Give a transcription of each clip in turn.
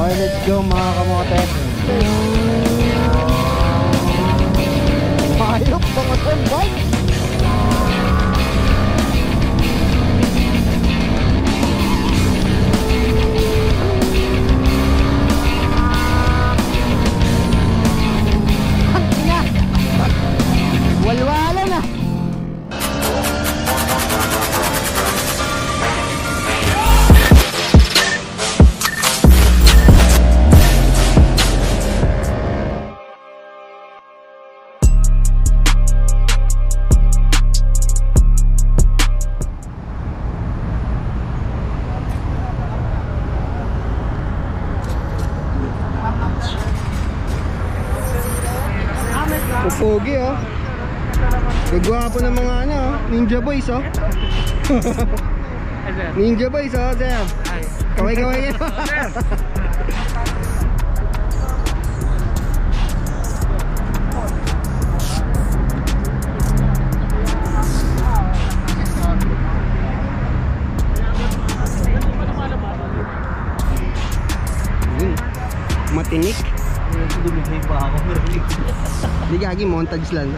Okay, let's go mga kamote. Ayok, mga bike. Walwala na. Pogi oh. Gagwapo ng mga ano, ninja boys oh. Ninja boys oh, sir. Kaway-kaway yan. Matinik. Dumigay pa ako. Hindi gagi, montage lang.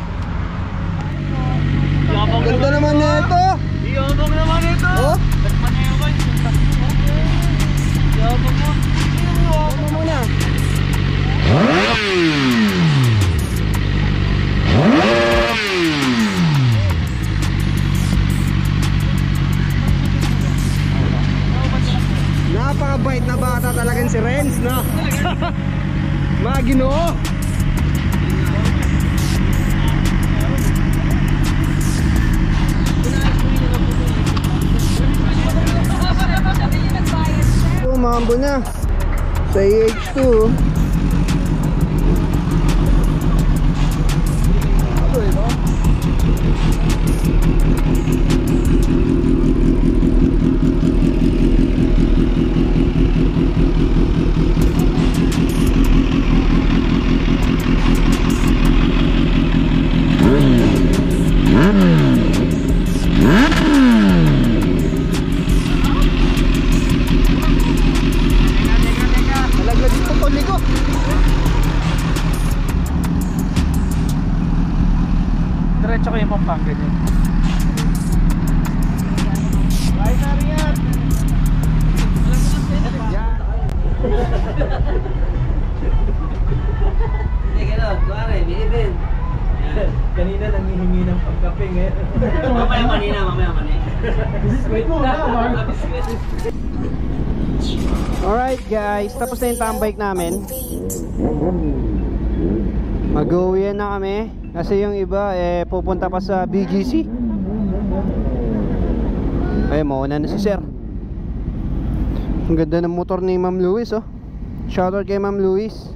Ganda naman nito. Iyabang naman ito. Oh? Iyabang mo. Iyabang mo na. Napakabait na bata talagang si Renz, no? Mga Ginoo. Mambo na sa EH2. Diretso ko yung Pampanga dyan. Right na rin yan. Hindi gano'n, kuwari, biibin. Kanina nangihingi ng pagkape ngayon. Mamaya manina. Biskwit mo na. Alright guys, tapos na yung tambike namin. Mag-uwi na kami kasi yung iba pupunta pa sa BGC. Ay, mauna na si sir. Ang ganda ng motor ni Ma'am Luis oh. Shoutout kay Ma'am Luis.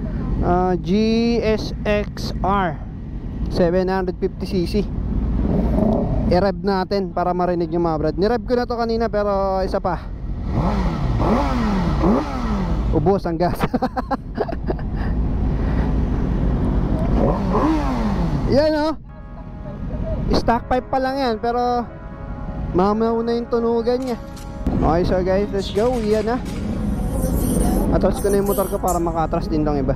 GSX-R 750cc. I-rev natin para marinig yung mga brad. Ni-rev ko na to kanina pero isa pa. Ubos ang gas. Yan oh. Stock pipe pa lang yan pero mamauna yung tunugan niya. Okay, so guys, let's go. Yan na. Atras ko na yung motor ko para maka-atras din lang iba.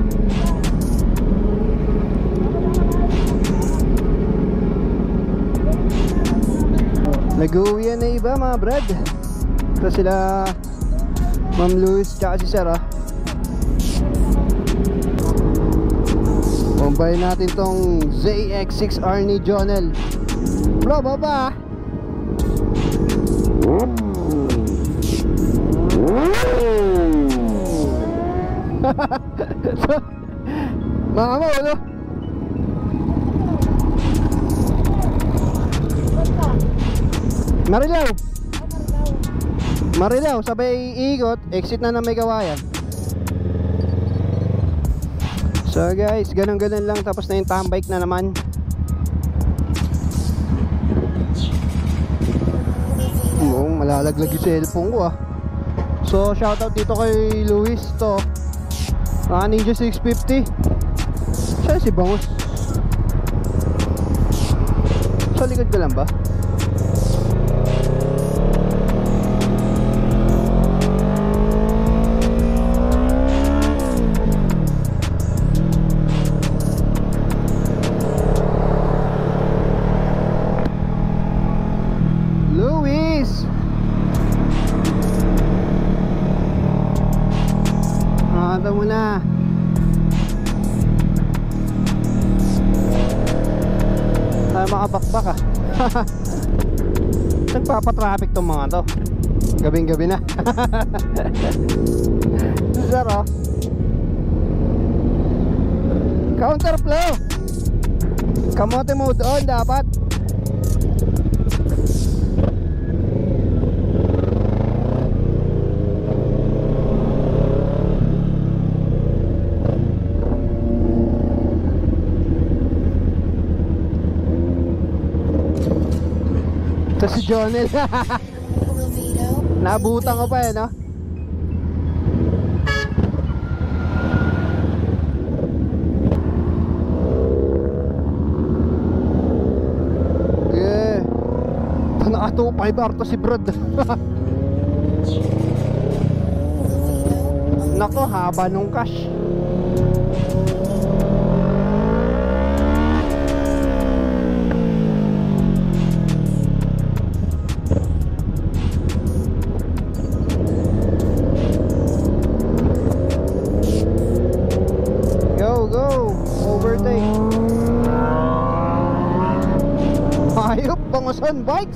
Nag-uwi na iba mga brad. Ito sila Ma'am Luis tsaka si Sir ah. Kumbayin natin tong ZX6R ni Jonel. Bro, baba. Mga mo, ano? Marilaw, sabay iikot, exit na may kawayan. So guys, ganun lang, tapos na yung tambike na naman. Malalaglag yung cellphone ko ah. So shoutout dito kay Luis to. Ninja 650. Siya si Bangus. Sa likod ka lang ba? makabakbak ah. Nagpapatraffic tong mga to. Gabing-gabi na. Sir oh. Counterflow. Kamote mode on dapat. Ito si Jonel. Naabutan ko pa eh, no? Yeah. Naka 2.5 hour to si Brad. Nako, haba nung cash. Ayop, Bangoson Bikes.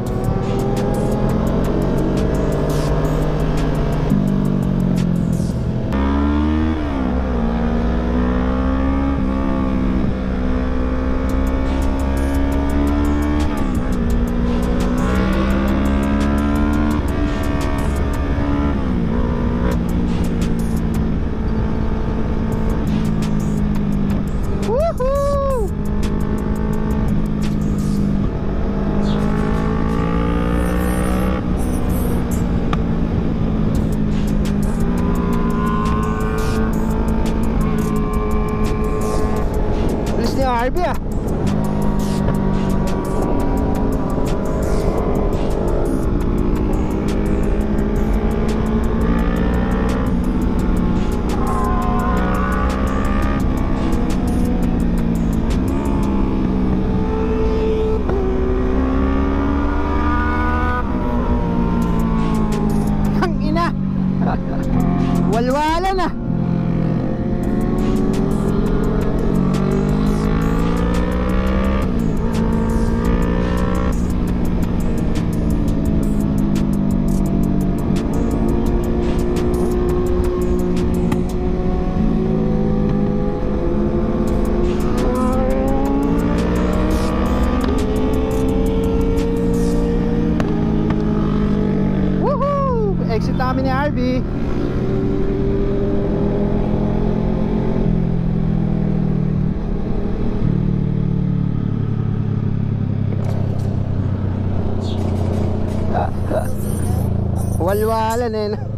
Woohoo! Bilis ni RB ah. Ang ina. Walwala na. Exit namin ni RB. Walwalan eh.